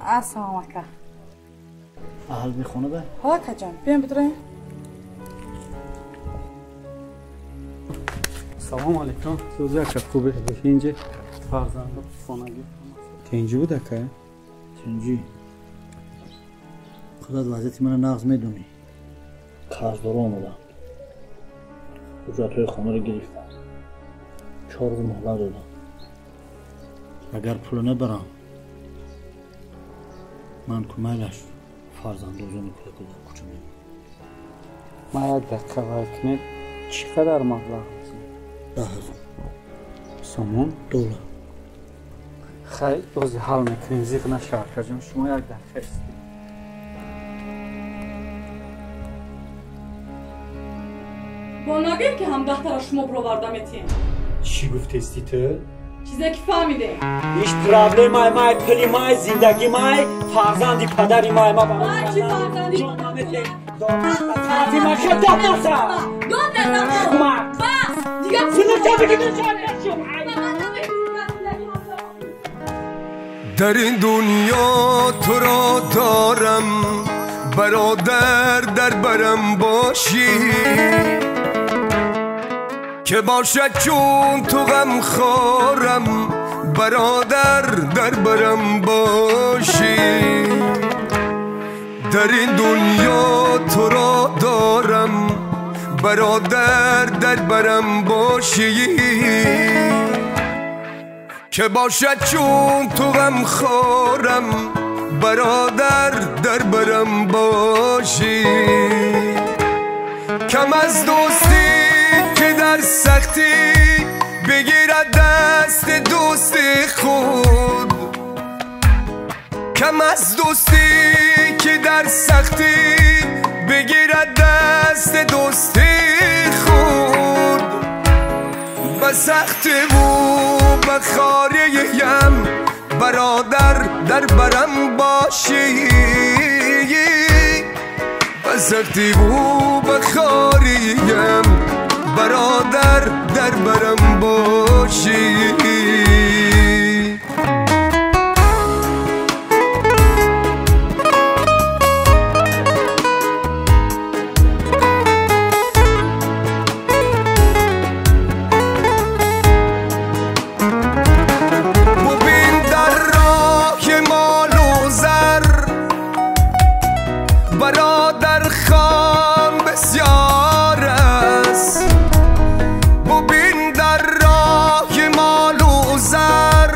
السلام علیکم. اهل بی خونه به؟ ها که جان بیاین بدرین. سلام علیکم. سوزه که خوبه اینجا فرزند خانگی که اینجا بوده که چنجی خودت وضعیت من نقض میدونی. قرضدار آمدم، حجرت خانه رو گرفتم، 4 روز مهلت دادم. اگر پول نبرم من کمیلش فرزند اوزونی که کدام کچه میمونم. ما یک دقیقه وقت کنید چقدر مبلغ بزنید؟ 10,000 سامان؟ دولار. خیلی بازی حل میکنیم زیق نشهر کجم شما یک دقیقه استید. با نگیم که هم دختر شما برآورده میتین. چی گفته استی تو؟ چیزی که فهمیده. هیچ پرابلم مای پلی مای زندگی مای فرزندی پدری مای ما ما چی فرزندی؟ فرزندی ما شد داد نسا داد نسا بس دیگه سنو چه بگیدون شد در این دنیا تو را دارم برادر در برم باشی که باشد چون تو غم خورم برادر در برم باشی در این دنیا تو را دارم برادر در برم باشی که باشد چون تو غم خورم برادر در برم باشی کم از دوستی که در سختی بگیرد دست دوست خود کم از دوستی که در سختی بگیرد دست دوست خود به سختی و به خاریم برادر در برم باشی به سختی و به خاریم برادر در برم باشی ببین در راه مال و زر برادر خان بسیار است ببین در راه مال و زر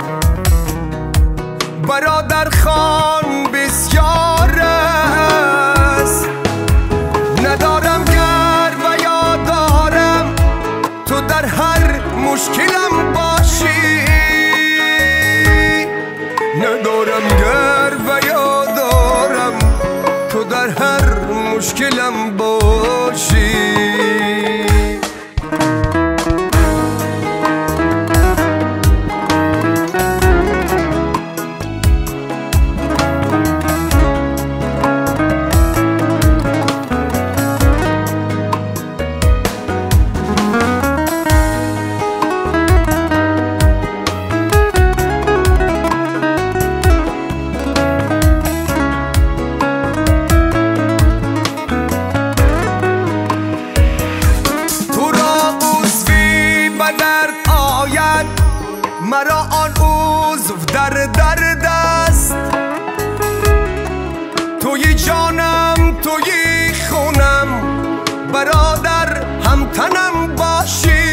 برادر خان بسیار است ندارم گر و یادارم تو در هر مشکلم باشی ندارم گر و یادارم تو در هر مشکلم باشی مرا آن عضو در درد است توی جانم توی خونم برادر همتنم باشی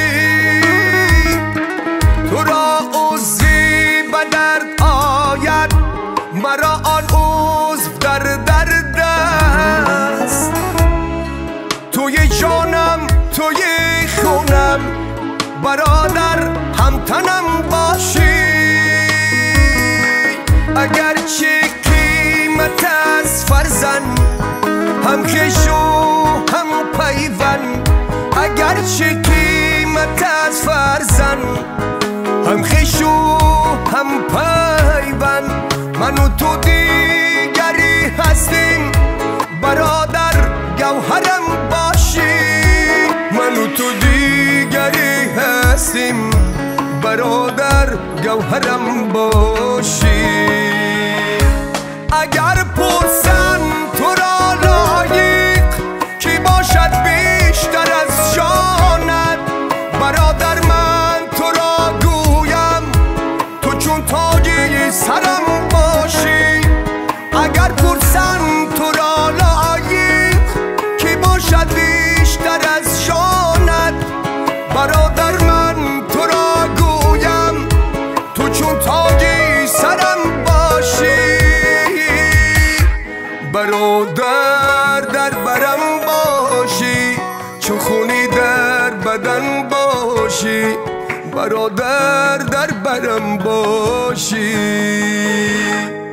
تو را عضوی به درد آید مرا آن عضو در درد است توی جانم توی خونم برادر همتنم باشی اگرچه قیمت از فرزند هم خویش و هم پیوند اگرچه قیمت از فرزند هم خویش و هم پیوند من و تو دیگری هستیم برادر گوهرم باشی من و تو دیگری هستیم برادر گوهرم باشی اگر پرسن تو را لایق کی باشد بیشتر از جانت برادر من تو را گویم تو چون تاجی سرم باشی اگر پرسن تو را لایق کی باشد بیشتر از جانت برادر من تو را گویم تو چون تاجی سرم باشی برادر در برم باشی چون خونی در بدن باشی برادر در برم باشی